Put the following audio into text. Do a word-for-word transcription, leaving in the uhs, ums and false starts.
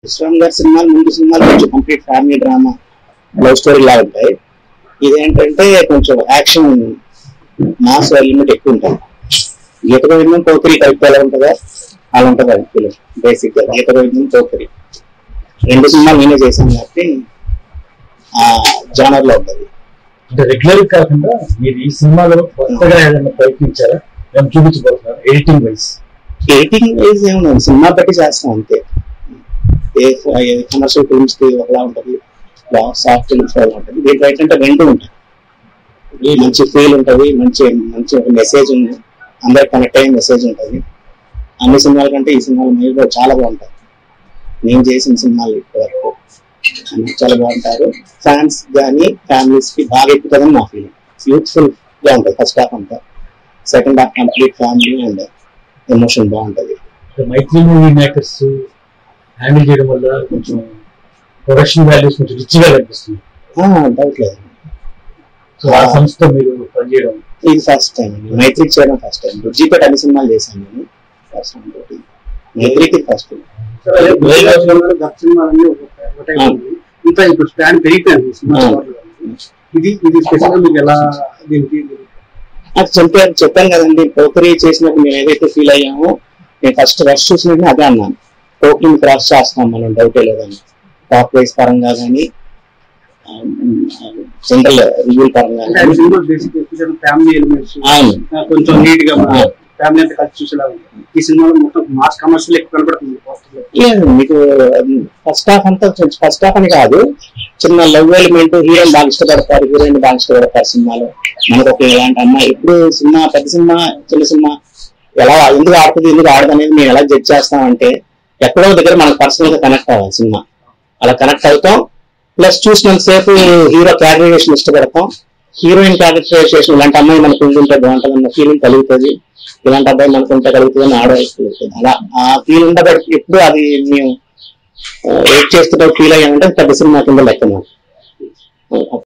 విశ్వం గారి సినిమాలు ముందు సినిమాలు కొంచెం complete family drama love story లాగా ఉంటాయి. ఇదేంటంటే కొంచెం యాక్షన్ మాస్ ఎలిమెంట్ ఎక్కువ ఉంటాయి. గీత గోవిందం పోకిరి కలిపి ఎలా ఉంటుందా అలా ఉంటుంది అది ఫిలిం. బేసిక్ గా గీత గోవిందం పోకిరి రెండు సినిమాలు నేనే చేశాను కాబట్టి ఆ జానర్ లో ఉంటుంది. అంటే రెగ్యులర్ కాకుండా మీరు ఈ సినిమాలో కొత్తగా ఏదైనా ప్రయత్నించారా? మేము చూపించబోతున్నారు ఎడిటింగ్ వైజ్. ఎడిటింగ్ వైజ్ ఏమన్నా సినిమా బట్టి చేస్తాం అంతే. ఏ కమర్షియల్ ఫిల్మ్స్ కి ఒకలా ఉంటుంది, సాఫ్ట్ ఫిల్మ్స్ ఒకలా ఉంటుంది. దీంట్లో ఏంటంటే రెండు ఉంటాయి. మంచి ఫీల్ ఉంటుంది, మంచి మంచి మెసేజ్ ఉంది, అందరికి కనెక్ట్ అయ్యే మెసేజ్ ఉంటుంది. అన్ని సినిమాల కంటే ఈ సినిమాలు మీరు చాలా బాగుంటాయి. నేను చేసిన సినిమాలు ఇప్పటివరకు చాలా బాగుంటారు. ఫ్యాన్స్ కానీ ఫ్యామిలీస్ కి బాగా ఎక్కుతుందని నా ఫీలింగ్. యూత్ఫుల్ గా ఉంటుంది ఫస్ట్ హాఫ్ అంతా, second half complete family and emotion బాగుంటుంది. మైత్రి మూవీ మేకర్స్ హ్యాండిల్ చేయడం వల్ల కొంచెం ప్రొడక్షన్ వాల్యూస్ కొంచెం రిచ్ గా కనిపిస్తుంది. డౌట్ లేదు. సో ఆ సంస్థ మీరు పనిచేయడం ఇది ఫస్ట్ టైం. మైత్రి చేయడం ఫస్ట్ టైం. జీపేట్ అన్ని సినిమాలు చేశాను నేను ఫస్ట్ టైం. మైత్రికి ఫస్ట్ టైం. ఇంకా ఇప్పుడు స్టాండ్ పెరిగిపోయింది. ఇది ఇది స్పెషల్ గా మీకు ఎలా దీనికి అది చెప్పాను చెప్పాను కదండి. పోకరీ చేసినప్పుడు మేము ఏదైతే ఫీల్ అయ్యామో నేను ఫస్ట్ రష్ చూసినట్టు అదే అన్నాను. పోకరీని క్రాస్ చేస్తాం మనం, డౌటే లేదని. టాప్ వైజ్ పరంగా కానీ జనరల్ రివ్యూ పరంగా ఫ్యామిలీ ఎలిమెంట్స్ కొంచెం నీట్ గా ఫ్యామిలీ అంతా కలిసి చూసేలా ఉంది. ఈ సినిమాలో మొత్తం మాస్ కమర్షియల్ ఎక్కువ కనబడుతుంది. మీకు ఫస్ట్ హాఫ్ అంతా ఫస్ట్ హాఫ్ అని కాదు, చిన్న లవ్ ఎలిమెంట్. హీరోయిన్ బాగా ఇష్టపడతారు, హీరోయిన్ బాగా ఇష్టపడతారు సినిమాలో. మనకు ఒక ఇలాంటి అమ్మాయి ఇప్పుడు సినిమా పెద్ద సినిమా చిన్న సినిమా ఎలా ఎందుకు ఆడుతుంది ఎందుకు ఆడదు అనేది మేము ఎలా జడ్జ్ చేస్తామంటే ఎక్కడో దగ్గర మనకు పర్సనల్ గా కనెక్ట్ అవ్వాలి సినిమా. అలా కనెక్ట్ అవుతాం. ప్లస్ చూసినంతసేపు హీరో క్యారెక్టరైజేషన్ ఇష్టపడతాం. హీరోయిన్ క్యారెక్టరైజేషన్ ఇలాంటి అమ్మాయి మనకు ఉంటే బాగుంటుంది అన్న ఫీలింగ్ కలుగుతుంది. ఇలాంటి అబ్బాయి మనకు ఉంటే కలుగుతుంది అని ఆడవచ్చు. అలా ఆ ఫీల్ ఉంటే ఎప్పుడు అది మేము వెయిట్ చేస్తున్న ఫీల్ అయ్యామంటే పెద్ద సినిమా కింద లెక్క.